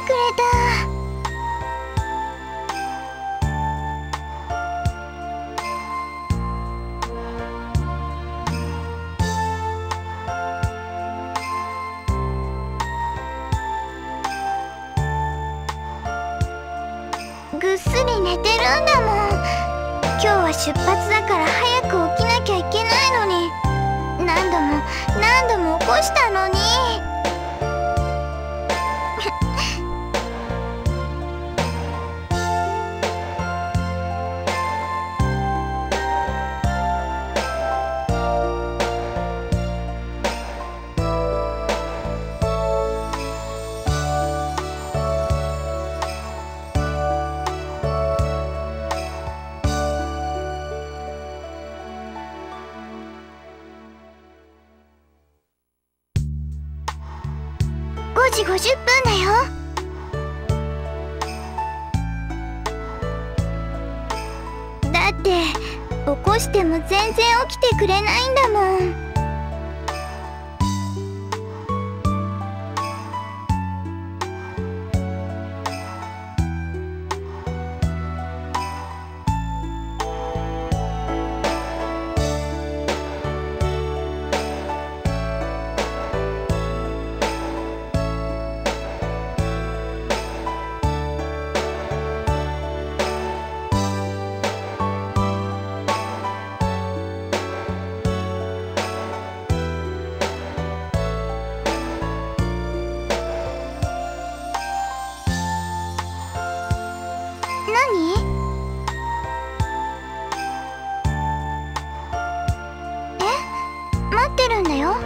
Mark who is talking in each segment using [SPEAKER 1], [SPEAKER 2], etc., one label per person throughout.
[SPEAKER 1] くれた。ぐっすり寝てるんだもん。今日は出発だから早く起きなきゃいけないのに、何度も起こしたのに。5時50分だよ。だって起こしても全然起きてくれないんだもん。何？待ってるんだよ。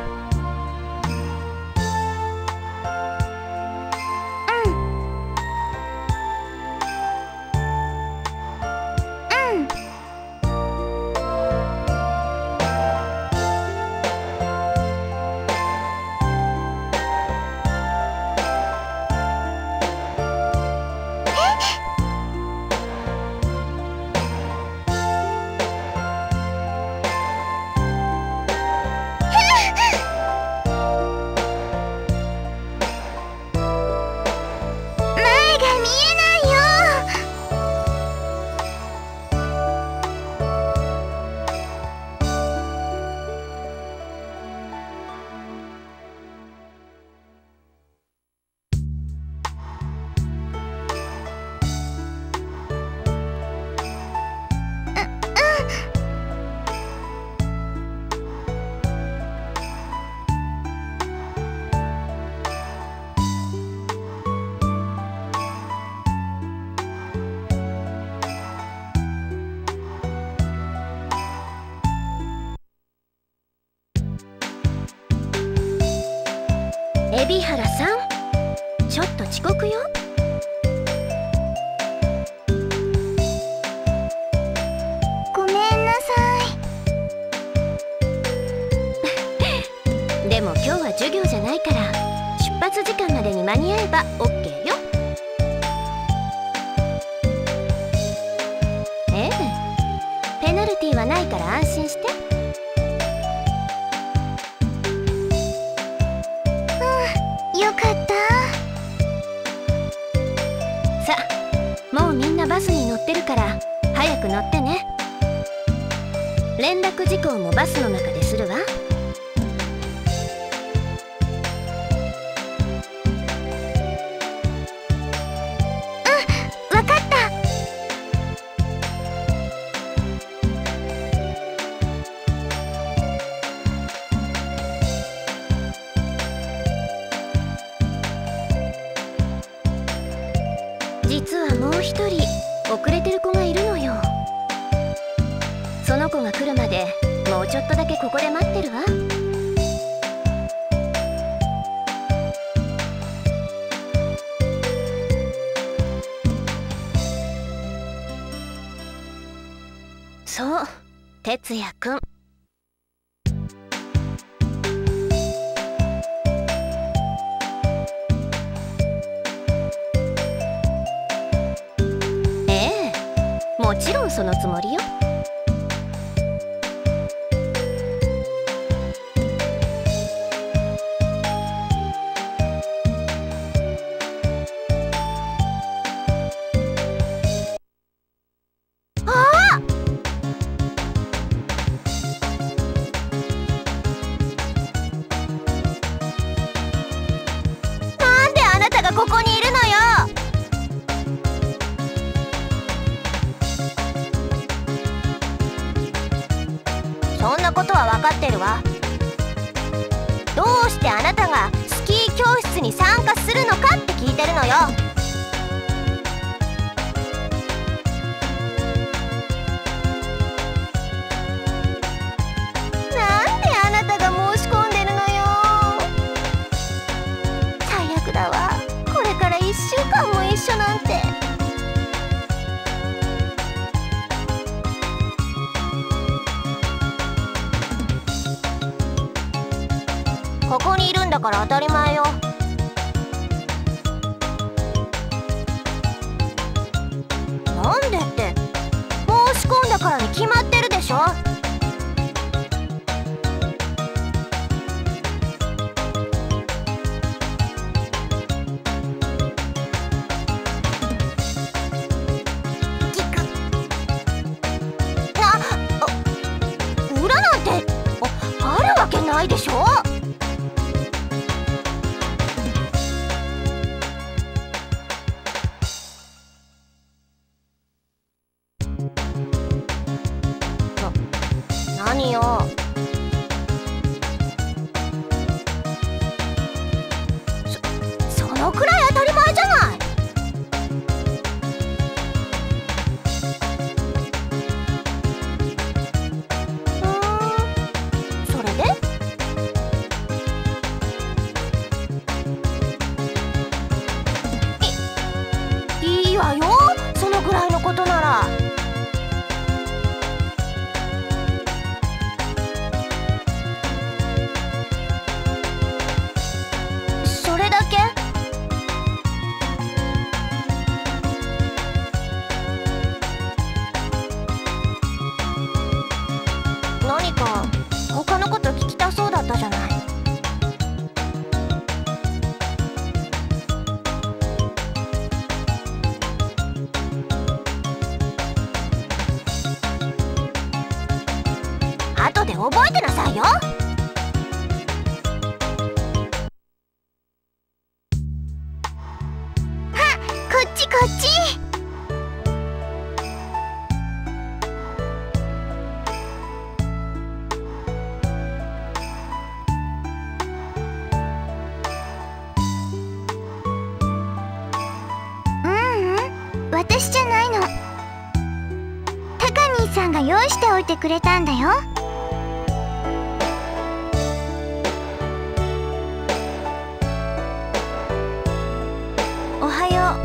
[SPEAKER 1] 海老原さん、ちょっと遅刻よ。ごめんなさい。でも今日は授業じゃないから出発時間までに間に合えば OK よ。ええ、ペナルティーはないから安心して。よかった。さあ、もうみんなバスに乗ってるから早く乗ってね。連絡事項もバスの中でするわ。わかった。実はもう一人遅れてる子がいるのよ。その子が来るまでもうちょっとだけここで待ってるわ。そう、哲也くん。もちろんそのつもりよ。
[SPEAKER 2] なことは分かってるわ。どうしてあなたがスキー教室に参加するのかって聞いてるのよ。なんであなたが申し込んでるのよ。最悪だわ。これから1週間も一緒なんて。ここにいるんだから当たり前よ。なんでって申し込んだからに決まってるでしょ。裏なんてあるわけないでしょ。何よ。そのくらい当たり前じゃない。それで？いいわよ、そのぐらいのことなら。それだけ？何か他のこと聞きたそうだったじゃない。後で覚えてなさいよ。
[SPEAKER 1] こっちこっち。私じゃないの。タカ兄さんが用意しておいてくれたんだよ。おはよ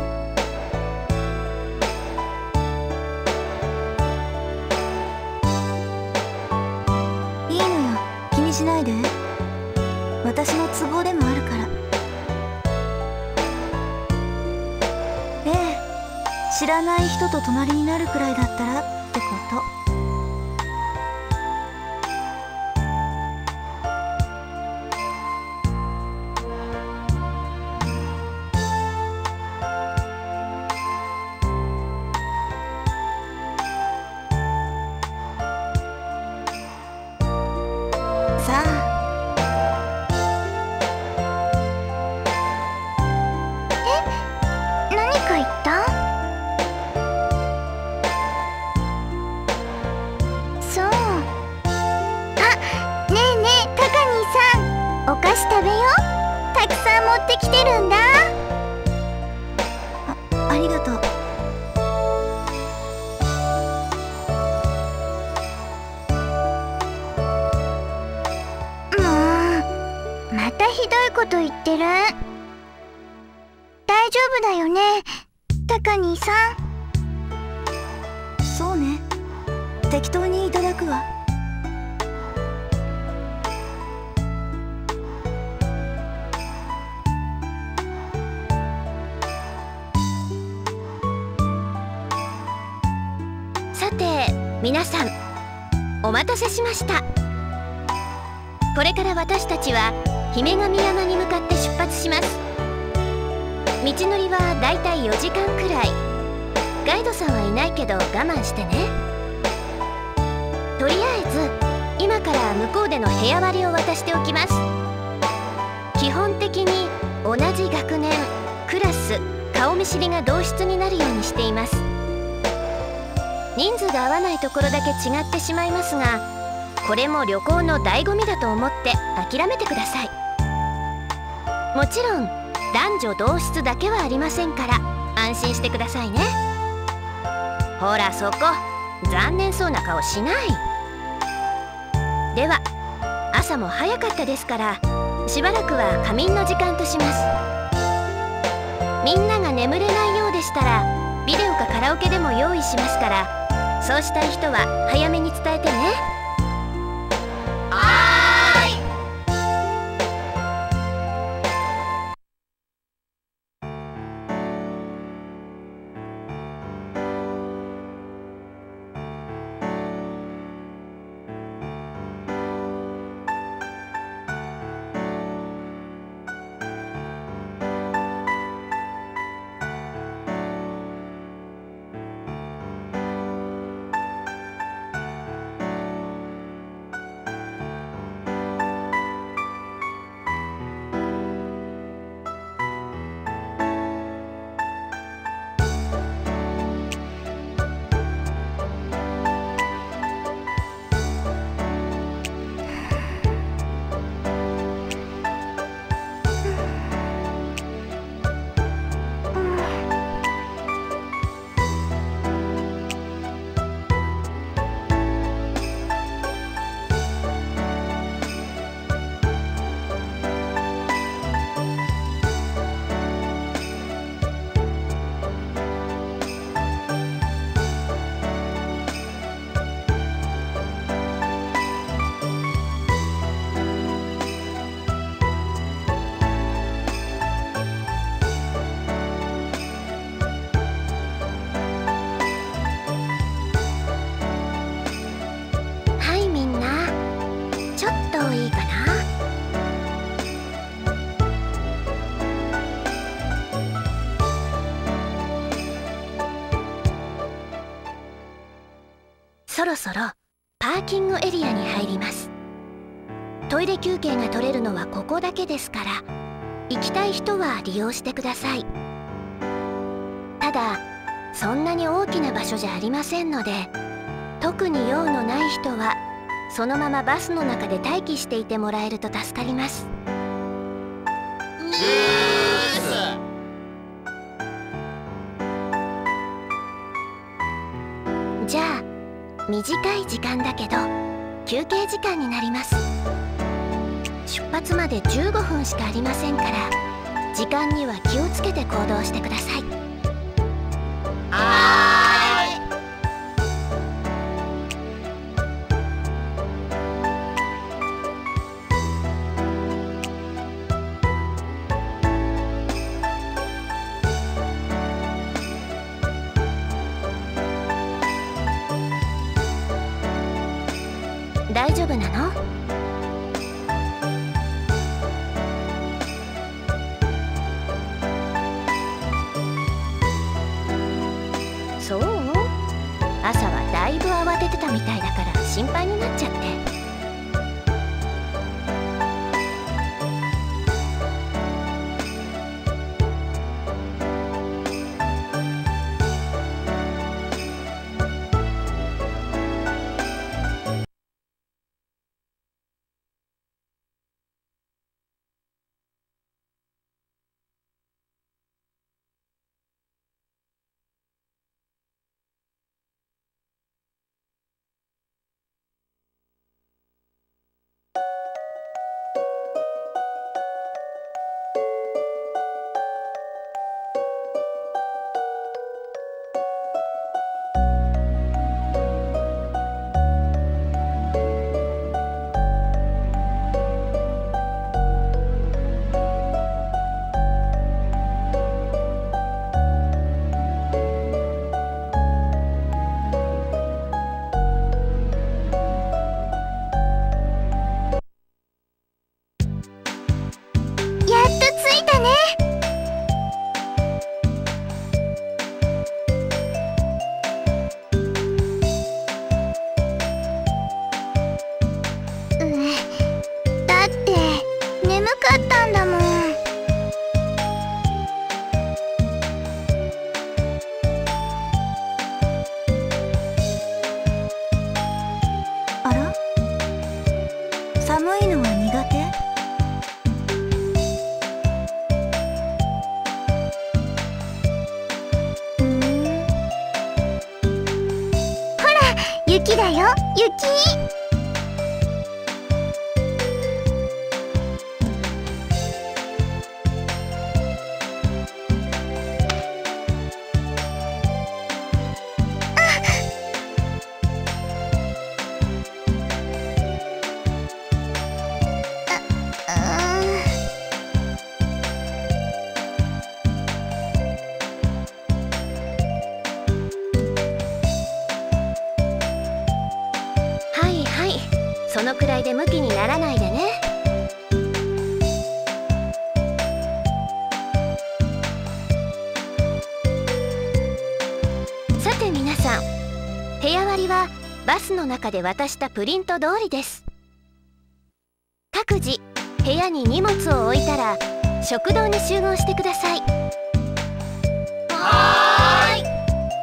[SPEAKER 1] う。いいのよ、気にしないで。私の都合でもあるから。知らない人と隣になるくらいだったらってこと。さあ。何か言った？そう。あ、ねえねえ、タカ兄さん、お菓子食べよう。たくさん持ってきてるんだ。ありがとう。またひどいこと言ってる。大丈夫だよね、タカ兄さん。そうね、適当にいただくわ。
[SPEAKER 2] さて皆さん、お待たせしました。これから私たちは姫神山に向かって出発します。道のりはだいたい4時間くらい。ガイドさんはいないけど我慢してね。とりあえず今から向こうでの部屋割りを渡しておきます。基本的に同じ学年、クラス、顔見知りが同室になるようにしています。人数が合わないところだけ違ってしまいますが、 これも旅行の醍醐味だと思って諦めてください。もちろん男女同室だけはありませんから安心してくださいね。ほらそこ、残念そうな顔しない。では朝も早かったですからしばらくは仮眠の時間とします。みんなが眠れないようでしたらビデオかカラオケでも用意しますから、そうしたい人は早めに伝えてね。
[SPEAKER 1] はーい。
[SPEAKER 2] はいみんな、ちょっといいかな。そろそろパーキングエリアに入ります。トイレ休憩が取れるのはここだけですから、行きたい人は利用してください。ただそんなに大きな場所じゃありませんので、特に用のない人はそのままバスの中で待機していてもらえると助かります。じゃあ短い時間だけど休憩時間になります。出発まで15分しかありませんから、時間には気をつけて行動してください。
[SPEAKER 1] はーい。
[SPEAKER 2] 大丈夫なの？そう？朝はだいぶ慌ててたみたいだから心配になっちゃって。
[SPEAKER 1] 雪だよ、雪。
[SPEAKER 2] そのくらいでムキにならないでね。さて皆さん、部屋割りはバスの中で渡したプリント通りです。各自部屋に荷物を置いたら食堂に集合してください。はーい。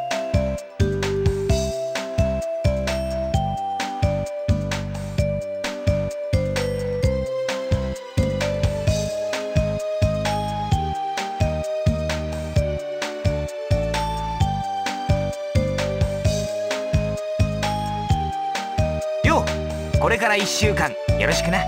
[SPEAKER 3] これから1週間よろしくな。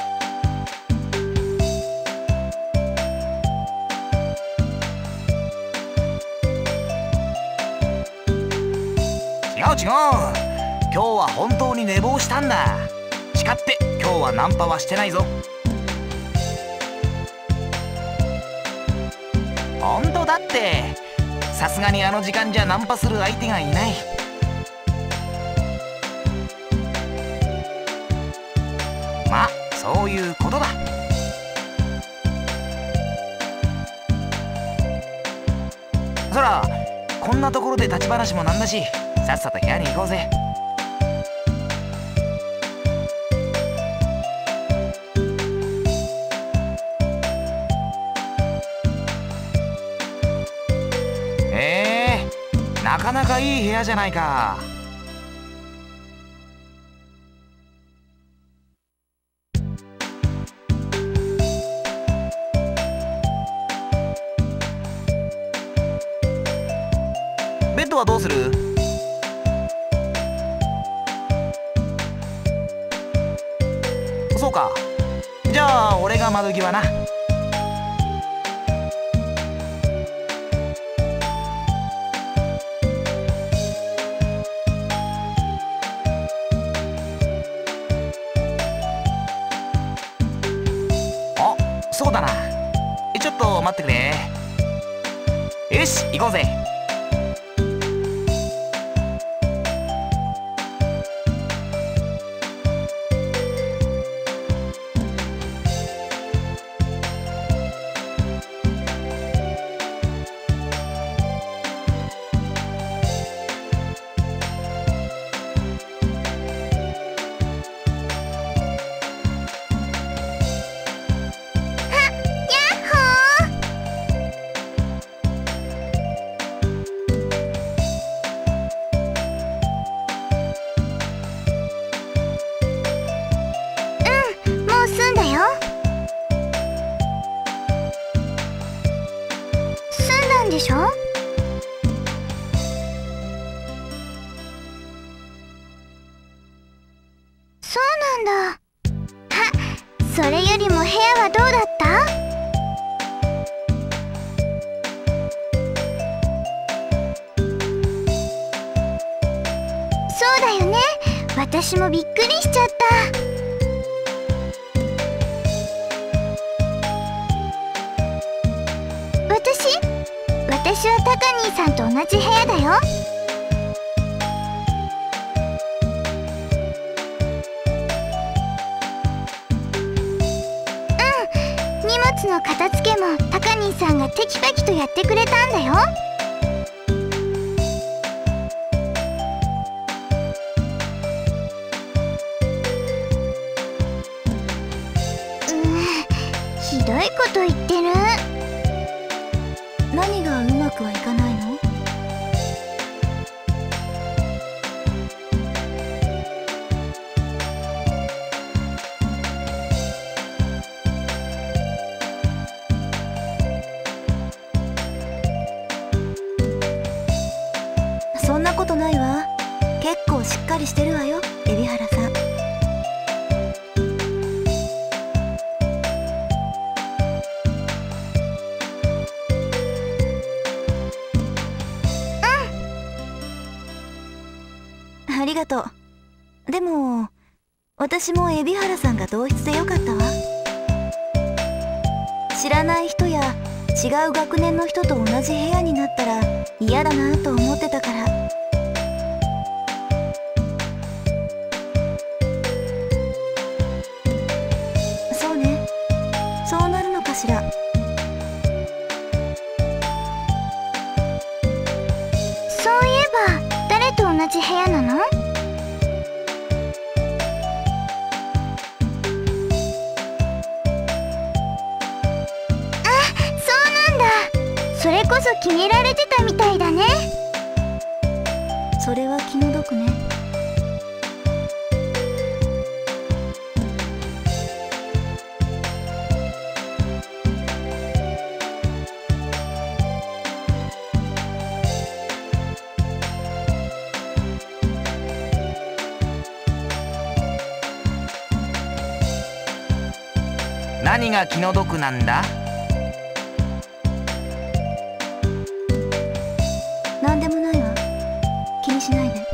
[SPEAKER 3] 違う違う、今日は本当に寝坊したんだ。誓って今日はナンパはしてないぞ。本当だって、さすがにあの時間じゃナンパする相手がいない。まあそういうことだ。そらこんなところで立ち話もなんだし、さっさと部屋に行こうぜ。なかなかいい部屋じゃないか。ベッドはどうする？そうか。じゃあ俺が窓際な。そうだな。ちょっと待ってくれ。よし行こうぜ。
[SPEAKER 1] でしょ？そうなんだ。それよりも部屋はどうだった？そうだよね。私もびっくりしちゃった。私はタカ兄さんと同じ部屋だよ。荷物の片付けもタカ兄さんがテキパキとやってくれたんだよ。ひどいこと言ってる。何がうまくはいかないの？
[SPEAKER 4] そんなことないわ。結
[SPEAKER 1] 構しっかりしてるわよ、海老原さん。ありがとう。でも私も海老原さんが同室でよかったわ。知らない人や違う学年の人と同じ部屋になったら嫌だなと思ってたから。そうね、そうなるのかしら。
[SPEAKER 2] そういえば誰と同じ部屋なの？それこそ決められてたみたいだね。
[SPEAKER 1] それは気の毒ね。
[SPEAKER 3] 何が気の毒なんだ？
[SPEAKER 1] なんでもないわ。気にしないで。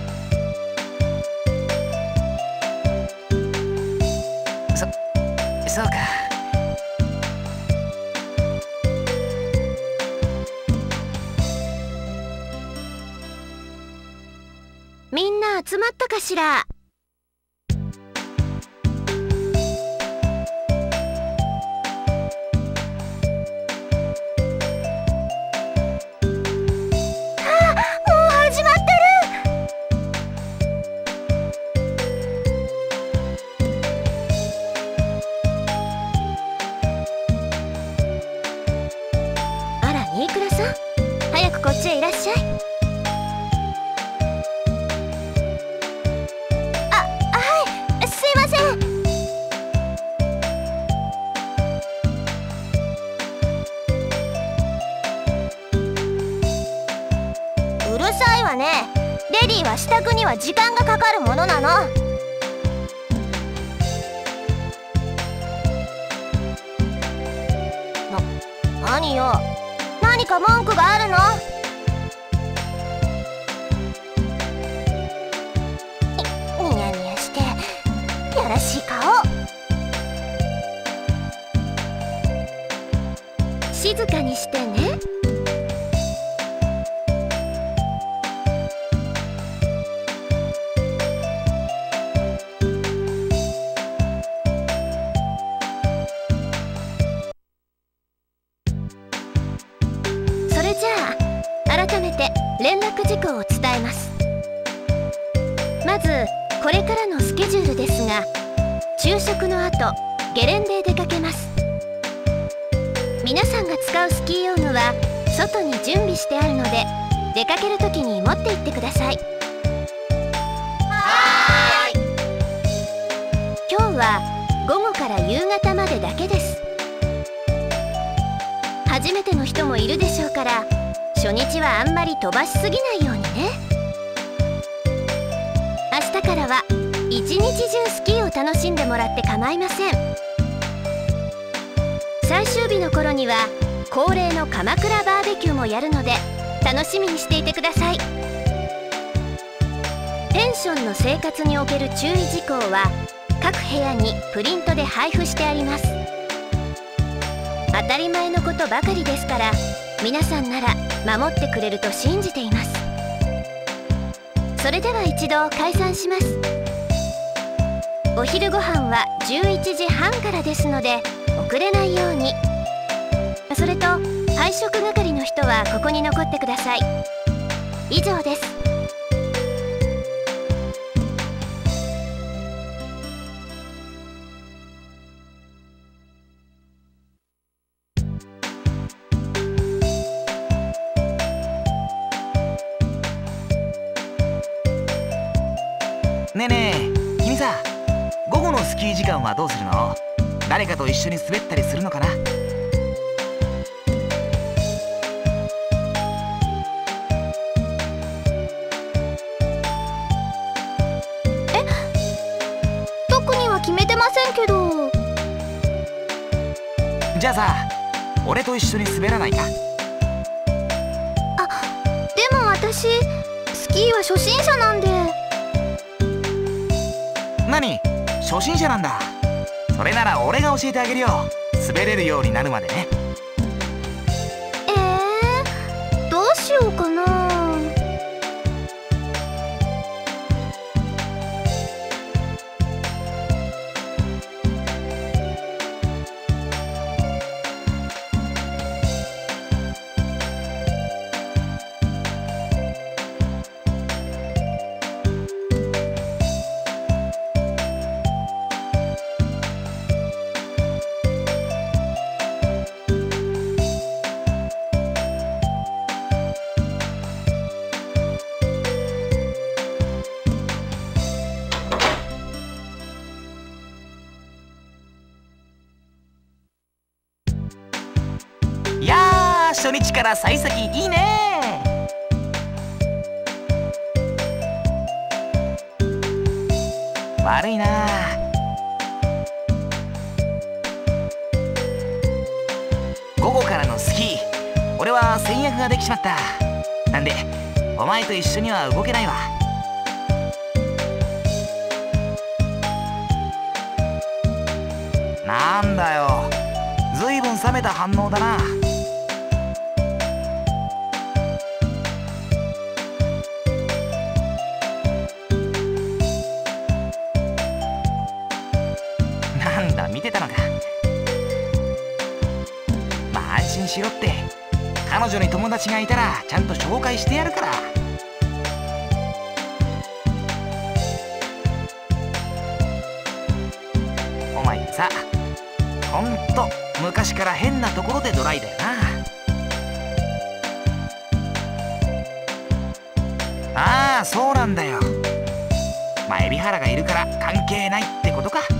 [SPEAKER 3] そうか。
[SPEAKER 2] みんな集まったかしら？飯倉さん、早くこっちへいらっしゃい。はい、すいません。うるさいわね。レディーは支度には時間がかかるものなの。何よ、何か文句があるの？ニヤニヤしてやらしい顔。静かにしてね。改めて連絡事項を伝えます。まずこれからのスケジュールですが、昼食の後ゲレンデへ出かけます。皆さんが使うスキー用具は外に準備してあるので、出かける時に持って行ってください。はーい。今日は午後から夕方までだけです。初めての人もいるでしょうから、初日はあんまり飛ばしすぎないようにね。明日からは一日中スキーを楽しんでもらって構いません。最終日の頃には恒例の鎌倉バーベキューもやるので、楽しみにしていてください。ペンションの生活における注意事項は各部屋にプリントで配布してあります。当たり前のことばかりですから、皆さんなら守ってくれると信じています。それでは一度解散します。お昼ご飯は11時半からですので遅れないように。それと配食係の人はここに残ってください。以上です。
[SPEAKER 3] ねえねえ、君さ、午後のスキー時間はどうするの？誰かと一緒に滑ったりするのかな？ じゃあさ、俺と一緒に滑らないか？
[SPEAKER 1] でも私スキーは初心者なんで。
[SPEAKER 3] 何？初心者なんだ。それなら俺が教えてあげるよ。滑れるようになるまでね。
[SPEAKER 1] どうしようかな。
[SPEAKER 3] いやー、初日から幸先いいね。悪いな。午後からのスキー、俺は先約ができちまった。なんでお前と一緒には動けないわ。なんだよ、ずいぶん冷めた反応だな。なんだ、見てたのか。まあ安心しろって。彼女に友達がいたらちゃんと紹介してやるから。お前さ、ほんと昔から変なところでドライだよな。ああ、そうなんだよ。まあ海老原がいるから関係ないってことか。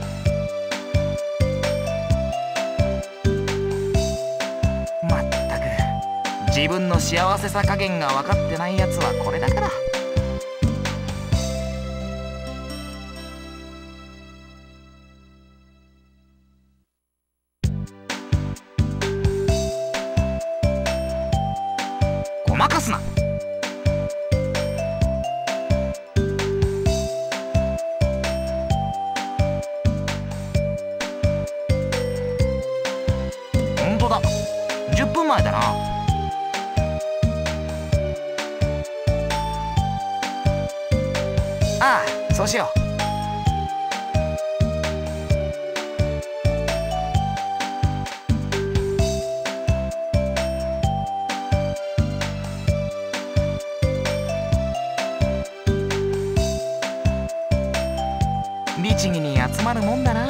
[SPEAKER 3] まったく自分の幸せさ加減が分かってないやつはこれだから。ごまかすな。ほんとだ、10分前だな。ああ、そうしよう。律儀に集まるもんだな。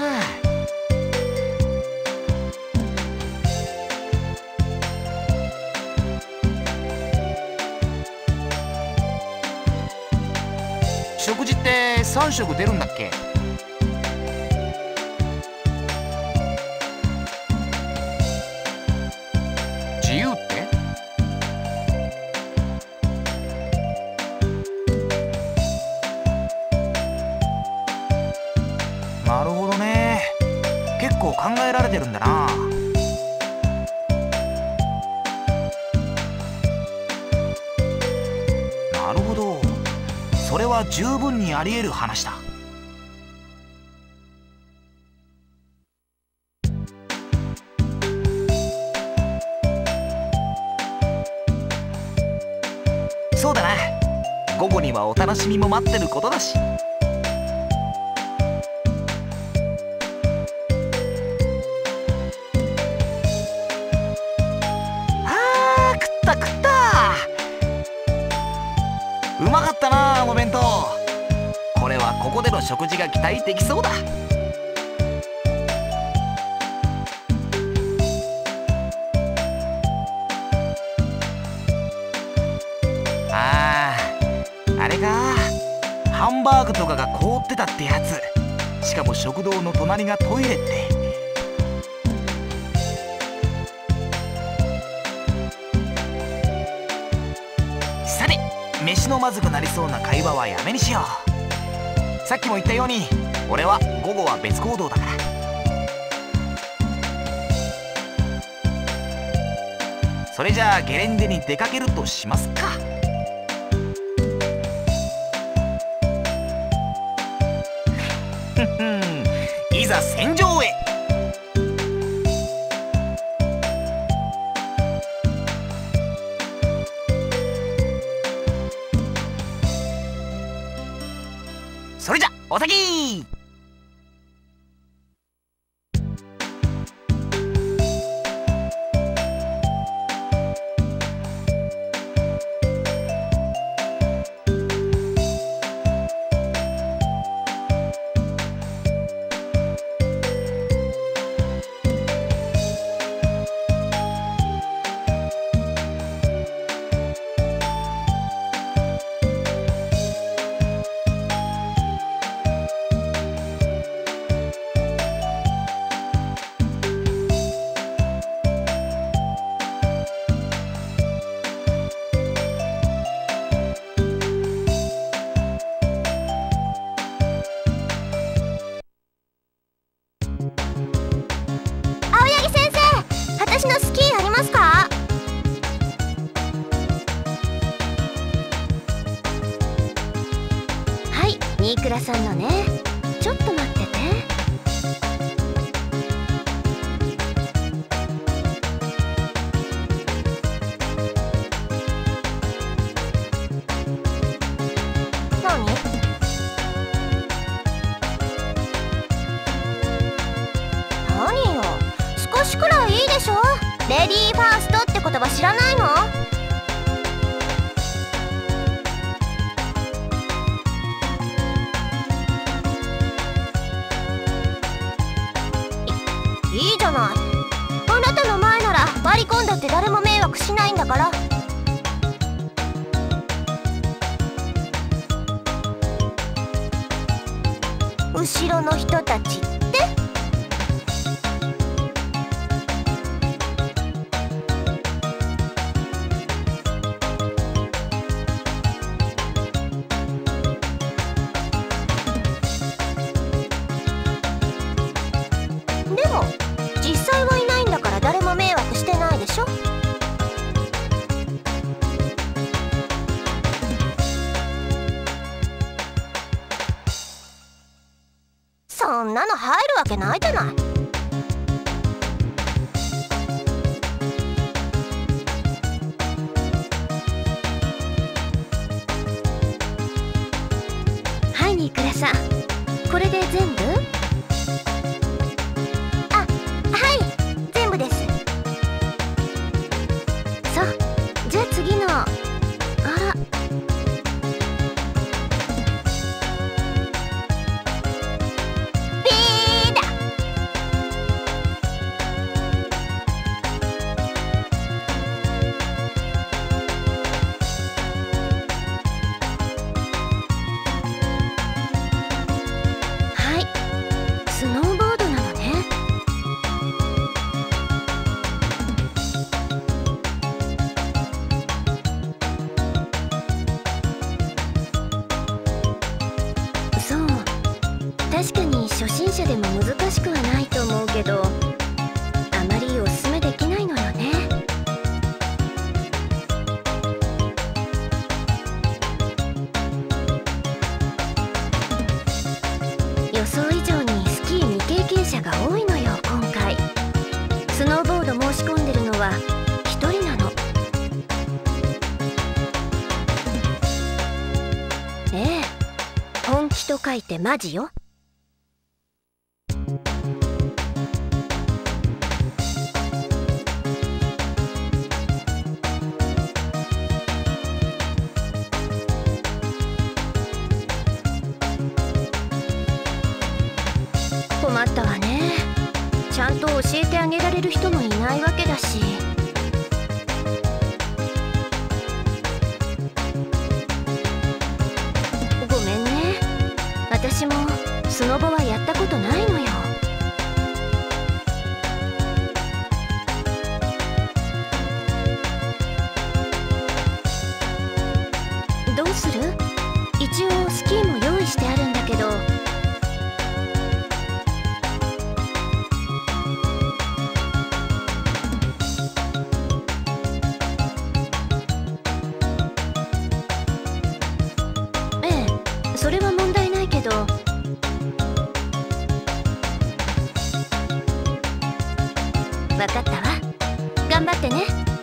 [SPEAKER 3] 食事って3食出るんだっけ？自由って？なるほどね。結構考えられてるんだな。なるほど、それは十分にあり得る話だ。そうだな、午後にはお楽しみも待ってることだし。食ったうまかったな、あの弁当。これはここでの食事が期待できそうだ。あれか、ハンバーグとかが凍ってたってやつ。しかも食堂の隣がトイレって。さて、飯のまずくなりそうな会話はやめにしよう。さっきも言ったように俺は午後は別行動だから。 それじゃあゲレンデに出かけるとしますか。いざ戦場へ。それじゃお先に。
[SPEAKER 2] 私のスキーありますか？はい、新倉さんのね。ちょっと待ってて。何？何よ、少しくらいいいでしょ。レディーファーストって言葉知らないの？いいじゃない。あなたの前なら割り込んだって誰も迷惑しないんだから。後ろの人たちって？でも実際はいないんだから誰も迷惑してないでしょ。そんなの入るわけないじゃない。はい、新倉さん、これで全部？あ、はい、全部です。そう、じゃあ次の。あら、ピーだ。はい、スノーボードなのね。そう、確かに初心者でも難しくはないと思うけど、あまりおすすめできないのよね。予想以上にスキー未経験者が多いのよ今回。スノーボード申し込んでるのは1人なの。ええ、本気と書いてマジよ。困ったわね。ちゃんと教えてあげられる人もいないわけだし。ごめんね。私もスノボはやったことないのよ。どうする？一応スキーも用意してあるんだけど。 ど。わかったわ。頑張ってね。